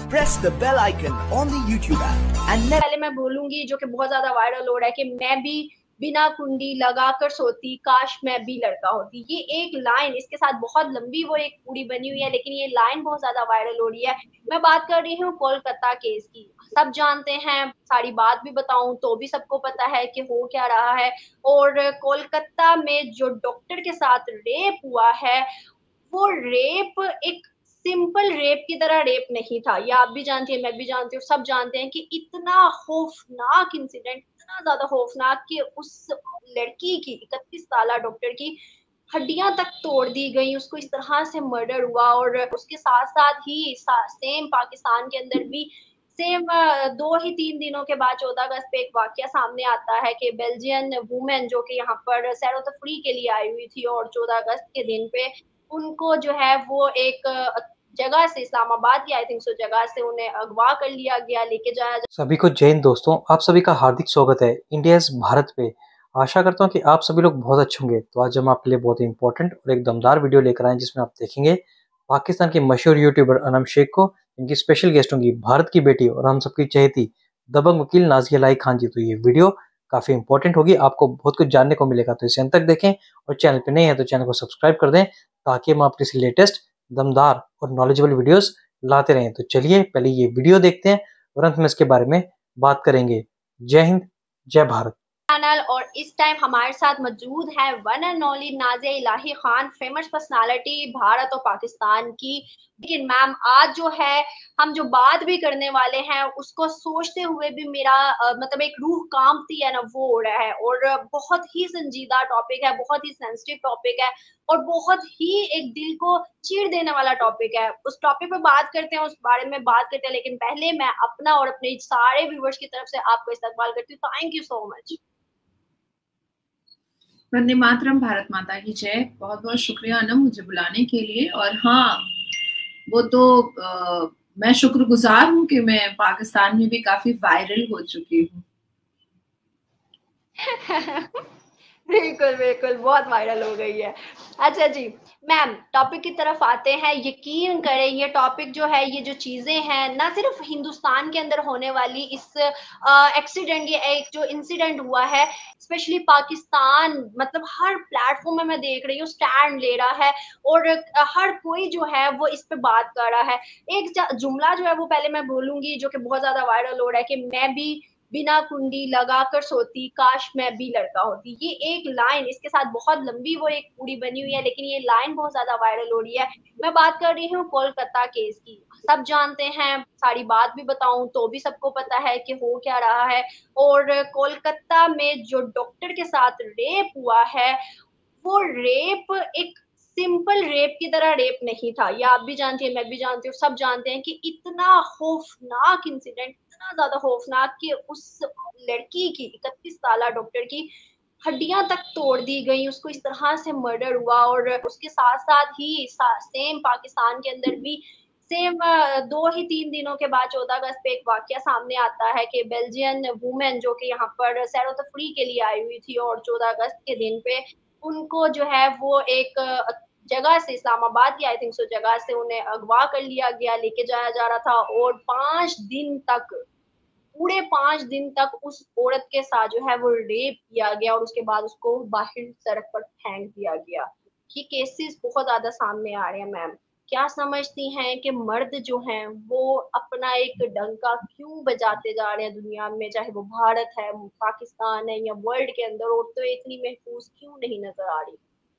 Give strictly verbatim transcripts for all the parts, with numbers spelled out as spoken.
press the bell icon on the YouTube app and never... पहले मैं बोलूंगी जो कि बहुत ज्यादा वायरल हो रहा है कि मैं भी बिना कुंडी लगाकर सोती, काश मैं भी लड़का होती। ये एक लाइन, इसके साथ बहुत लंबी वो एक पूरी बनी हुई है, लेकिन ये लाइन बहुत ज्यादा वायरल हो रही है। मैं बात कर रही हूँ कोलकाता केस की। सब जानते हैं, सारी बात भी बताऊं तो भी सबको पता है कि हो क्या रहा है। और कोलकाता में जो डॉक्टर के साथ रेप हुआ है, वो रेप एक सिंपल रेप की तरह रेप नहीं था। ये आप भी जानती है, मैं भी जानती हूँ, सब जानते हैं कि इतना खौफनाक इंसिडेंट, इतना ज्यादा खौफनाक कि उस लड़की की, इकतीस साल डॉक्टर की हड्डियां तक तोड़ दी गई, उसको इस तरह से मर्डर हुआ। और उसके साथ साथ ही सा, सेम पाकिस्तान के अंदर भी सेम दो ही तीन दिनों के बाद चौदह अगस्त पे एक वाकया सामने आता है कि बेल्जियन वुमेन जो कि यहाँ पर सैरो तफरी के लिए आई हुई थी, और चौदह अगस्त के दिन पे उनको जो है वो एक जगह से, इस्लामाबाद की आई थिंक सो जगह से उन्हें अगवा कर लिया गया, लेके जाया जा... सभी को जय हिंद दोस्तों, आप सभी का हार्दिक स्वागत है इंडिया भारत पे। आशा करता हूँ कि आप सभी लोग बहुत अच्छे होंगे। तो आज हम आपके लिए बहुत ही इंपॉर्टेंट और एक दमदार वीडियो लेकर आए, जिसमें आप देखेंगे पाकिस्तान के मशहूर यूट्यूबर अनम शेख को, इनकी स्पेशल गेस्ट होंगी भारत की बेटी और हम सबकी चहेती दबंग वकील नाज़िया लाई खान जी। तो ये वीडियो काफी इंपॉर्टेंट होगी, आपको बहुत कुछ जानने को मिलेगा। तो इसे अंत तक देखें और चैनल पे नए हैं तो चैनल को सब्सक्राइब कर दें, ताकि हम आपके लिए लेटेस्ट दमदार और नॉलेजेबल वीडियोस लाते रहें। तो चलिए पहले ये वीडियो देखते हैं और अंत में इसके बारे में बात करेंगे। जय हिंद, जय भारत। चैनल। और इस टाइम हमारे साथ मौजूद है one and only Nazia Ilahi Khan, famous personality Bharat और पाकिस्तान की। लेकिन मैम आज जो है हम जो बात भी करने वाले हैं, उसको सोचते हुए भी मेरा आ, मतलब एक रूह कांपती है ना, वो हो रहा है। और बहुत ही संजीदा टॉपिक है, बहुत ही सेंसिटिव टॉपिक है, और बहुत ही एक दिल को चीर देने वाला टॉपिक है। उस टॉपिक पे बात करते हैं, उस बारे में बात करते हैं, लेकिन पहले मैं अपना और अपने सारे व्यूवर्स की तरफ से आपको इस्तकबाल करती हूँ। Thank you so much. वंदे मातरम, भारत माता की जय। बहुत बहुत शुक्रिया अनम मुझे बुलाने के लिए। और हाँ, वो तो आ, मैं शुक्रगुजार हूँ कि मैं पाकिस्तान में भी काफी वायरल हो चुकी हूँ। बिल्कुल बिल्कुल, बहुत वायरल हो गई है। अच्छा जी मैम, टॉपिक की तरफ आते हैं। यकीन करें, ये टॉपिक जो है, ये जो चीजें हैं, ना सिर्फ हिंदुस्तान के अंदर होने वाली इस एक्सीडेंट, ये एक जो इंसिडेंट हुआ है, स्पेशली पाकिस्तान, मतलब हर प्लेटफॉर्म में मैं देख रही हूँ स्टैंड ले रहा है, और हर कोई जो है वो इस पे बात कर रहा है। एक जुमला जो है वो पहले मैं बोलूंगी, जो कि बहुत ज्यादा वायरल हो रहा है कि मैं भी बिना कुंडी लगाकर सोती, काश मैं भी लड़का होती। ये एक लाइन, इसके साथ बहुत लंबी वो एक पूरी बनी हुई है, लेकिन ये लाइन बहुत ज्यादा वायरल हो रही है। मैं बात कर रही हूँ कोलकाता केस की। सब जानते हैं, सारी बात भी बताऊं तो भी सबको पता है कि हो क्या रहा है। और कोलकाता में जो डॉक्टर के साथ रेप हुआ है, वो रेप एक सिंपल रेप की तरह रेप नहीं था। ये आप भी जानती है, मैं भी जानती हूँ, सब जानते हैं कि इतना खौफनाक इंसिडेंट, इतना ज्यादा खौफनाक कि उस लड़की की, इकतीस साल डॉक्टर की हड्डियां तक तोड़ दी गई, उसको इस तरह से मर्डर हुआ। और उसके साथ साथ ही सा, सेम पाकिस्तान के अंदर भी सेम दो ही तीन दिनों के बाद चौदह अगस्त पे एक वाकया सामने आता है कि बेल्जियन वुमेन जो कि यहाँ पर सैरो तफरी के लिए आई हुई थी, और चौदह अगस्त के दिन पे उनको जो है वो एक जगह से, इस्लामाबाद की आई थिंक सो जगह से उन्हें अगवा कर लिया गया, लेके जाया जा रहा था। और पांच दिन तक, पूरे पांच दिन तक उस औरत के साथ जो है वो रेप किया गया, और उसके बाद उसको बाहर सड़क पर फेंक दिया गया। ये केसेस बहुत ज्यादा सामने आ रहे हैं। मैम क्या समझती हैं कि मर्द जो हैं वो अपना एक डंका क्यों बजाते जा रहे हैं दुनिया में, चाहे वो भारत है, पाकिस्तान है, या वर्ल्ड के अंदर, औरतें तो इतनी महफूज क्यों नहीं नजर आ रही?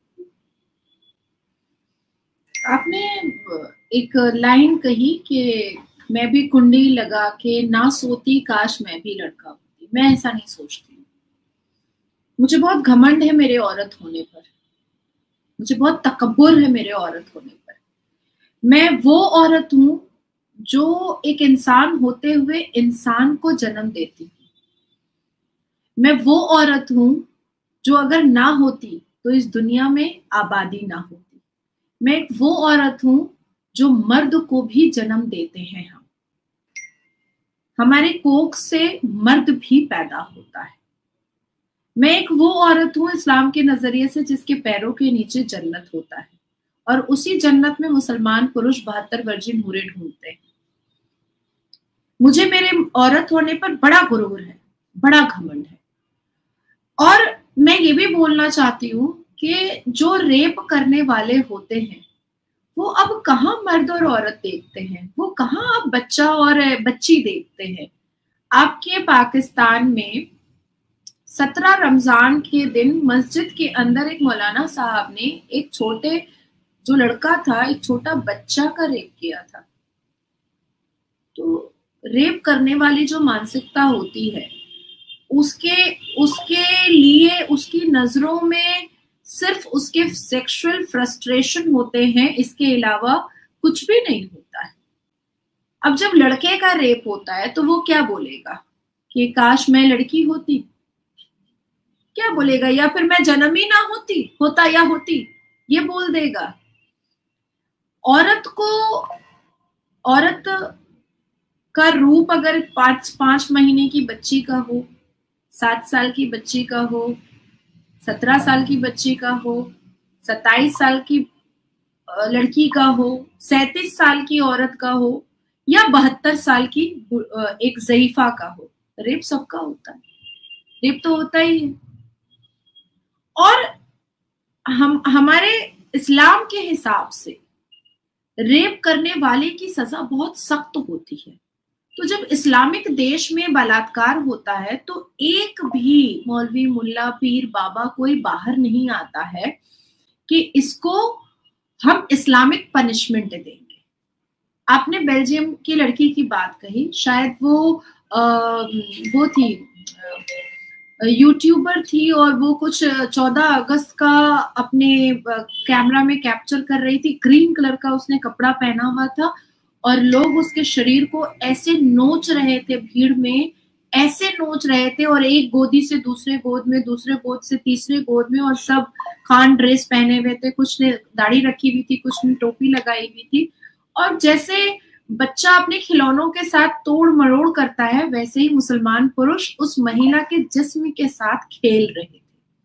आपने एक लाइन कही कि मैं भी कुंडी लगा के ना सोती, काश मैं भी लड़का होती। मैं ऐसा नहीं सोचती। मुझे बहुत घमंड है मेरे औरत होने पर, मुझे बहुत तकब्बुर है मेरे औरत होने पर। मैं वो औरत हूं जो एक इंसान होते हुए इंसान को जन्म देती हूँ। मैं वो औरत हूं जो अगर ना होती तो इस दुनिया में आबादी ना होती। मैं एक वो औरत हूं जो मर्द को भी जन्म देते हैं। हम हमारे कोख से मर्द भी पैदा होता है। मैं एक वो औरत हूं इस्लाम के नजरिए से जिसके पैरों के नीचे जन्नत होता है, और उसी जन्नत में मुसलमान पुरुष बहत्तर वर्जिन हूरें ढूंढते हैं। मुझे मेरे औरत होने पर बड़ा गुरूर है, बड़ा घमंड है। और मैं ये भी बोलना चाहती हूँ कि जो रेप करने वाले होते हैं वो अब कहाँ मर्द और औरत देखते हैं, वो कहाँ अब बच्चा और बच्ची देखते हैं। आपके पाकिस्तान में सत्रह रमजान के दिन मस्जिद के अंदर एक मौलाना साहब ने एक छोटे जो लड़का था, एक छोटा बच्चा का रेप किया था। तो रेप करने वाली जो मानसिकता होती है उसके उसके लिए उसकी नजरों में सिर्फ उसके सेक्सुअल फ्रस्ट्रेशन होते हैं, इसके अलावा कुछ भी नहीं होता है। अब जब लड़के का रेप होता है तो वो क्या बोलेगा कि काश मैं लड़की होती, क्या बोलेगा, या फिर मैं जन्म ही ना होती होता या होती, ये बोल देगा। औरत को औरत का रूप अगर पांच पांच महीने की बच्ची का हो, सात साल की बच्ची का हो, सत्रह साल की बच्ची का हो, सत्ताईस साल की लड़की का हो, सैंतीस साल की औरत का हो, या बहत्तर साल की एक ज़ईफा का हो, रेप सबका होता है, रेप तो होता ही है। और हम हमारे इस्लाम के हिसाब से रेप करने वाले की सजा बहुत सख्त होती है। तो जब इस्लामिक देश में बलात्कार होता है तो एक भी मौलवी, मुल्ला, पीर, बाबा कोई बाहर नहीं आता है कि इसको हम इस्लामिक पनिशमेंट देंगे। आपने बेल्जियम की लड़की की बात कही, शायद वो आ, वो थी यूट्यूबर थी और वो कुछ चौदह अगस्त का अपने कैमरा में कैप्चर कर रही थी। ग्रीन कलर का उसने कपड़ा पहना हुआ था और लोग उसके शरीर को ऐसे नोच रहे थे, भीड़ में ऐसे नोच रहे थे, और एक गोदी से दूसरे गोद में, दूसरे गोद से तीसरे गोद में, और सब खान ड्रेस पहने हुए थे, कुछ ने दाढ़ी रखी हुई थी, कुछ ने टोपी लगाई हुई थी। और जैसे बच्चा अपने खिलौनों के साथ तोड़ मरोड़ करता है, वैसे ही मुसलमान पुरुष उस महिला के जिस्म के साथ खेल रहे थे।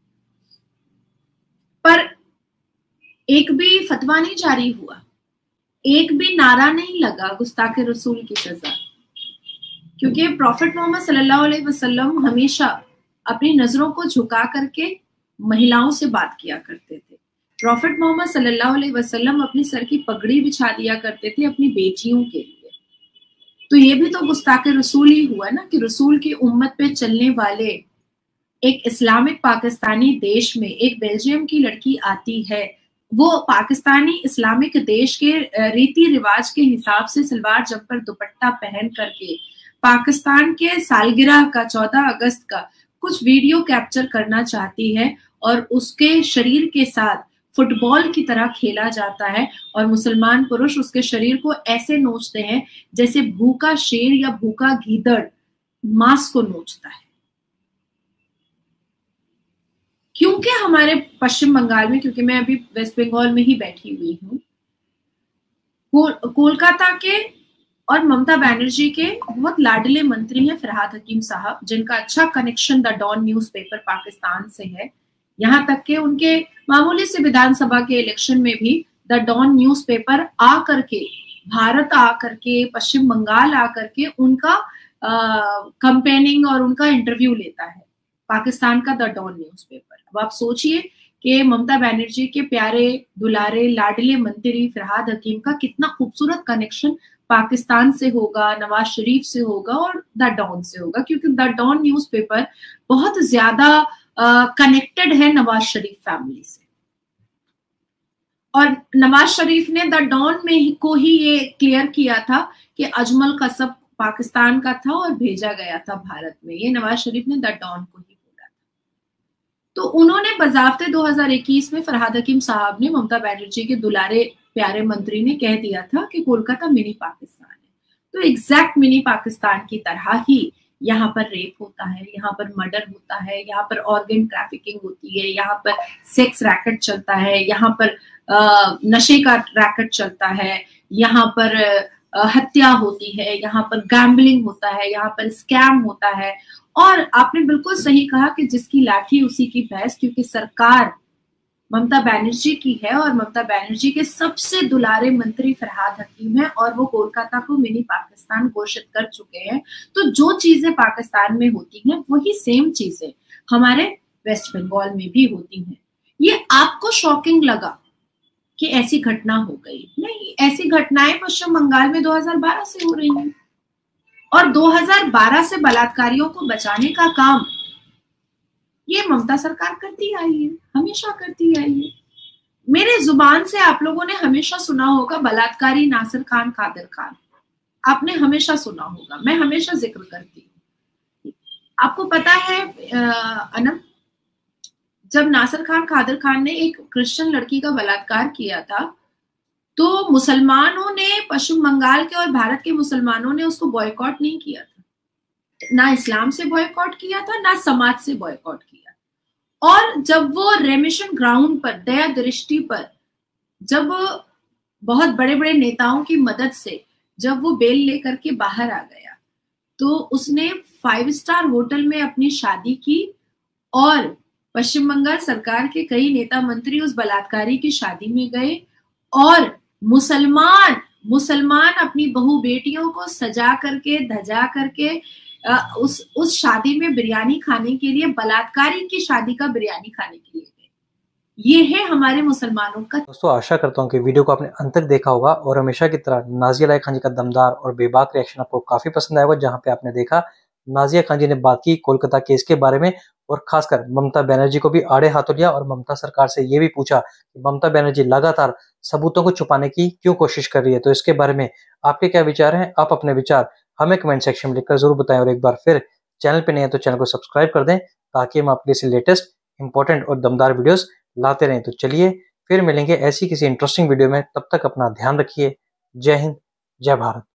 पर एक भी फतवा नहीं जारी हुआ, एक भी नारा नहीं लगा गुस्ताखे रसूल की सजा, क्योंकि प्रॉफिट मोहम्मद सल्लल्लाहु अलैहि वसल्लम हमेशा अपनी नजरों को झुका करके महिलाओं से बात किया करते थे। प्रॉफिट मोहम्मद सल्लल्लाहु अलैहि वसल्लम अपनी सर की पगड़ी बिछा दिया करते थे अपनी बेटियों के लिए। तो ये भी तो गुस्ताखे रसूल ही हुआ ना, कि रसूल की उम्मत पे चलने वाले एक इस्लामिक पाकिस्तानी देश में एक बेल्जियम की लड़की आती है, वो पाकिस्तानी इस्लामिक देश के रीति रिवाज के हिसाब से सलवार जम्पर दुपट्टा पहन करके पाकिस्तान के सालगिरह का चौदह अगस्त का कुछ वीडियो कैप्चर करना चाहती है, और उसके शरीर के साथ फुटबॉल की तरह खेला जाता है, और मुसलमान पुरुष उसके शरीर को ऐसे नोचते हैं जैसे भूखा शेर या भूखा गीदड़ मांस को नोचता है। क्योंकि हमारे पश्चिम बंगाल में, क्योंकि मैं अभी वेस्ट बंगाल में ही बैठी हुई हूँ, को, कोलकाता के और ममता बनर्जी के बहुत लाडले मंत्री हैं फरहाद हकीम साहब, जिनका अच्छा connection the Dawn newspaper Pakistan से है। यहाँ तक के उनके मामूली से विधानसभा के इलेक्शन में भी द डॉन न्यूज़पेपर आ करके, भारत आ करके, पश्चिम बंगाल आ करके उनका कंपेनिंग और उनका इंटरव्यू लेता है, पाकिस्तान का द डॉन न्यूज़पेपर। अब आप सोचिए कि ममता बनर्जी के प्यारे दुलारे लाडले मंत्री फरहाद हकीम का कितना खूबसूरत कनेक्शन पाकिस्तान से होगा, नवाज शरीफ से होगा और द डॉन से होगा, क्योंकि द डॉन न्यूज़पेपर बहुत ज्यादा कनेक्टेड uh, है नवाज शरीफ फैमिली से। और नवाज शरीफ ने द डॉन में ही, को ही ये क्लियर किया था कि अजमल कसब पाकिस्तान का था और भेजा गया था भारत में, ये नवाज शरीफ ने द डॉन को ही बोला था। तो उन्होंने बजाफ्ते दो हज़ार इक्कीस में फरहाद हकीम साहब ने, ममता बनर्जी के दुलारे प्यारे मंत्री ने कह दिया था कि कोलकाता मिनी पाकिस्तान है। तो एग्जैक्ट मिनी पाकिस्तान की तरह ही यहाँ पर रेप होता है, यहाँ पर मर्डर होता है, यहाँ पर ऑर्गन ट्रैफिकिंग होती है, यहाँ पर सेक्स रैकेट चलता है, यहाँ पर आ, नशे का रैकेट चलता है, यहाँ पर आ, हत्या होती है, यहाँ पर गैम्बलिंग होता है, यहाँ पर स्कैम होता है। और आपने बिल्कुल सही कहा कि जिसकी लाठी उसी की भैंस, क्योंकि सरकार ममता बनर्जी की है और ममता बनर्जी के सबसे दुलारे मंत्री फरहाद हकीम है और वो कोलकाता को मिनी पाकिस्तान घोषित कर चुके हैं। तो जो चीजें पाकिस्तान में होती हैं वही सेम चीजें हमारे वेस्ट बंगाल में भी होती हैं। ये आपको शॉकिंग लगा कि ऐसी घटना हो गई? नहीं, ऐसी घटनाएं पश्चिम बंगाल में दो हज़ार बारह से हो रही हैं और दो हज़ार बारह से बलात्कारियों को बचाने का काम ये ममता सरकार करती आई है, हमेशा करती आई है। मेरे जुबान से आप लोगों ने हमेशा सुना होगा बलात्कारी नासिर खान कादिर खान, आपने हमेशा सुना होगा, मैं हमेशा जिक्र करती हूँ। आपको पता है अनम, जब नासिर खान कादिर खान ने एक क्रिश्चियन लड़की का बलात्कार किया था तो मुसलमानों ने, पश्चिम बंगाल के और भारत के मुसलमानों ने उसको बॉयकॉट नहीं किया था, ना इस्लाम से बॉयकॉट किया था ना समाज से बॉयकॉट किया। और जब वो रेमिशन ग्राउंड पर, दया दृष्टि पर, जब बहुत बड़े बड़े नेताओं की मदद से जब वो बेल लेकर के बाहर आ गया तो उसने फाइव स्टार होटल में अपनी शादी की और पश्चिम बंगाल सरकार के कई नेता मंत्री उस बलात्कारी की शादी में गए और मुसलमान मुसलमान अपनी बहू बेटियों को सजा करके धजा करके उस उस शादी में बिरयानी खाने के लिए, बलात्कारी की शादी का बिरयानी खाने के लिए गए। ये है हमारे मुसलमानों का। दोस्तों, आशा करता हूँ कि वीडियो को आपने अंत तक देखा होगा और हमेशा की तरह नाजिया इलाही खान जी का दमदार और बेबाक रिएक्शन आपको काफी पसंद आएगा, जहाँ पे आपने देखा नाजिया खान जी ने बात की कोलकाता केस के बारे में और खासकर ममता बनर्जी को भी आड़े हाथों लिया और ममता सरकार से ये भी पूछा कि ममता बनर्जी लगातार सबूतों को छुपाने की क्यों कोशिश कर रही है। तो इसके बारे में आपके क्या विचार हैं? आप अपने विचार हमें कमेंट सेक्शन में लिखकर जरूर बताएं और एक बार फिर चैनल पे नहीं है तो चैनल को सब्सक्राइब कर दें ताकि हम आपके लिए लेटेस्ट इंपॉर्टेंट और दमदार वीडियोस लाते रहें। तो चलिए फिर मिलेंगे ऐसी किसी इंटरेस्टिंग वीडियो में, तब तक अपना ध्यान रखिए। जय हिंद, जय भारत।